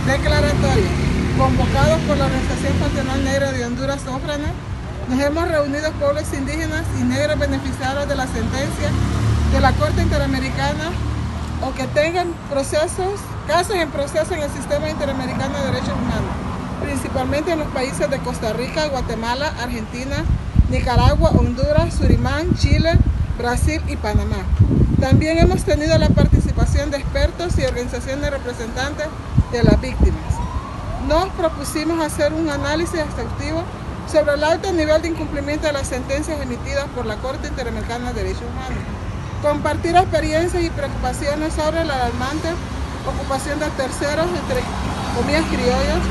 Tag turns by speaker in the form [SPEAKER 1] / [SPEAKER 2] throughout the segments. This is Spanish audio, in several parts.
[SPEAKER 1] declaratoria, convocados por la Organización Patronal Negra de Honduras, OFRANE, nos hemos reunido pueblos indígenas y negros beneficiarios de la sentencia de la Corte Interamericana o que tengan casos en proceso en el Sistema Interamericano de Derechos Humanos, principalmente en los países de Costa Rica, Guatemala, Argentina, Nicaragua, Honduras, Surinam, Chile, Brasil y Panamá. También hemos tenido la participación de expertos y organizaciones representantes de las víctimas. Nos propusimos hacer un análisis exhaustivo sobre el alto nivel de incumplimiento de las sentencias emitidas por la Corte Interamericana de Derechos Humanos, compartir experiencias y preocupaciones sobre la alarmante ocupación de terceros, entre comillas criollos,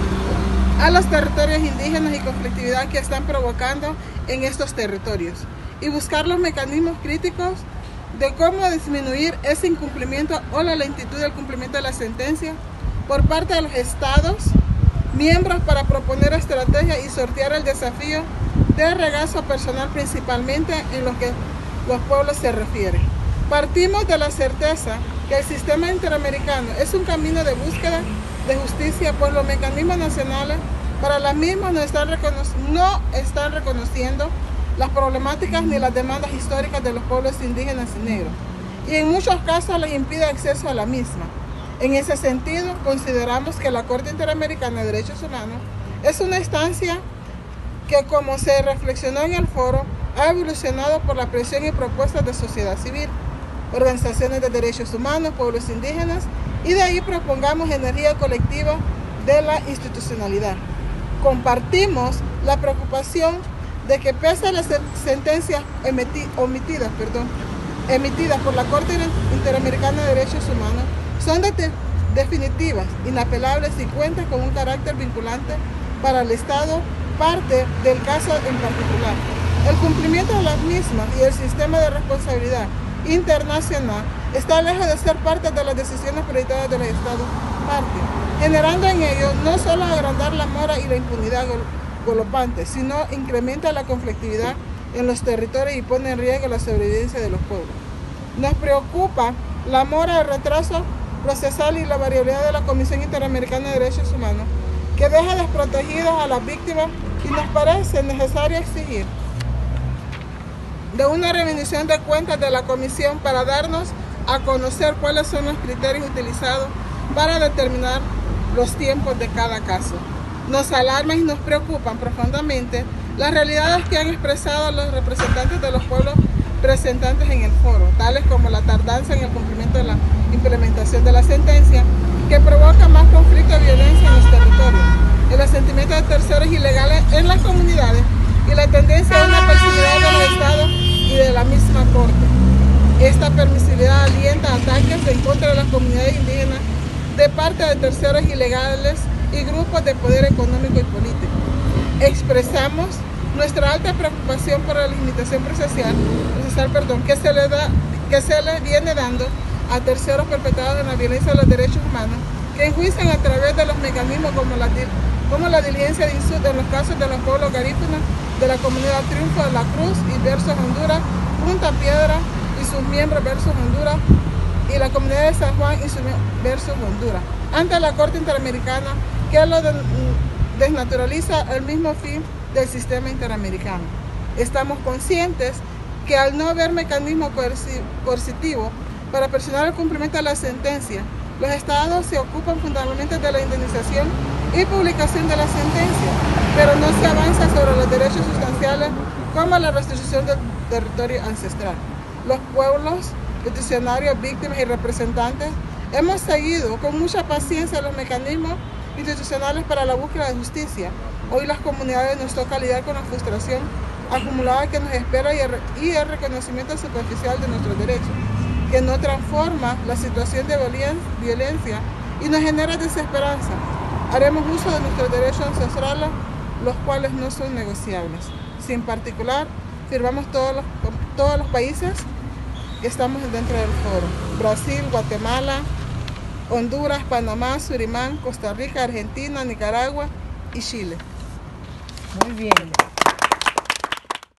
[SPEAKER 1] a los territorios indígenas y conflictividad que están provocando en estos territorios y buscar los mecanismos críticos de cómo disminuir ese incumplimiento o la lentitud del cumplimiento de la sentencia por parte de los estados miembros para proponer estrategias y sortear el desafío de regazo personal, principalmente en lo que los pueblos se refieren. Partimos de la certeza que el sistema interamericano es un camino de búsqueda de justicia, pues los mecanismos nacionales para las mismas no están reconociendo las problemáticas ni las demandas históricas de los pueblos indígenas y negros, y en muchos casos les impide acceso a la misma. En ese sentido, consideramos que la Corte Interamericana de Derechos Humanos es una instancia que, como se reflexionó en el foro, ha evolucionado por la presión y propuestas de sociedad civil, organizaciones de derechos humanos, pueblos indígenas, y de ahí propongamos energía colectiva de la institucionalidad. Compartimos la preocupación de que pese a las sentencias emitidas por la Corte Interamericana de Derechos Humanos, son definitivas, inapelables y cuentan con un carácter vinculante para el Estado, parte del caso en particular. El cumplimiento de las mismas y el sistema de responsabilidad internacional está lejos de ser parte de las decisiones prioritarias de los Estados parte, generando en ello no solo agrandar la mora y la impunidad galopante, sino incrementa la conflictividad en los territorios y pone en riesgo la sobrevivencia de los pueblos. Nos preocupa la mora, el retraso procesal y la variabilidad de la Comisión Interamericana de Derechos Humanos, que deja desprotegidas a las víctimas, y nos parece necesario exigir de una rendición de cuentas de la Comisión para darnos a conocer cuáles son los criterios utilizados para determinar los tiempos de cada caso. Nos alarma y nos preocupan profundamente las realidades que han expresado los representantes de los pueblos presentes en el foro, tales como la tardanza en el cumplimiento de la implementación de la sentencia, que provoca más conflicto y violencia en los territorios, el asentimiento de terceros ilegales en las comunidades y la tendencia a una permisividad de los estados y de la misma Corte. Esta permisividad alienta ataques en contra de las comunidades indígenas de parte de terceros ilegales y grupos de poder económico y político. Expresamos nuestra alta preocupación por la limitación procesal que se le viene dando a terceros perpetrados en la violencia de los derechos humanos, que enjuician a través de los mecanismos como la diligencia de insulto en los casos de los pueblos garífunas de la comunidad Triunfo de la Cruz y versus Honduras, Punta Piedra y sus miembros versus Honduras, y la comunidad de San Juan y sus versus Honduras, ante la Corte Interamericana, que lo desnaturaliza el mismo fin del sistema interamericano. Estamos conscientes que al no haber mecanismo coercitivo para presionar el cumplimiento de la sentencia, los estados se ocupan fundamentalmente de la indemnización y publicación de la sentencia, pero no se avanza sobre los derechos sustanciales como la restitución del territorio ancestral. Los pueblos, peticionarios, víctimas y representantes hemos seguido con mucha paciencia los mecanismos institucionales para la búsqueda de justicia. Hoy las comunidades nos toca lidiar con la frustración acumulada que nos espera y el reconocimiento superficial de nuestros derechos, que no transforma la situación de violencia y nos genera desesperanza. Haremos uso de nuestros derechos ancestrales, los cuales no son negociables. Si en particular firmamos todos los países que estamos dentro del foro: Brasil, Guatemala, Honduras, Panamá, Surinam, Costa Rica, Argentina, Nicaragua y Chile.
[SPEAKER 2] Muy bien.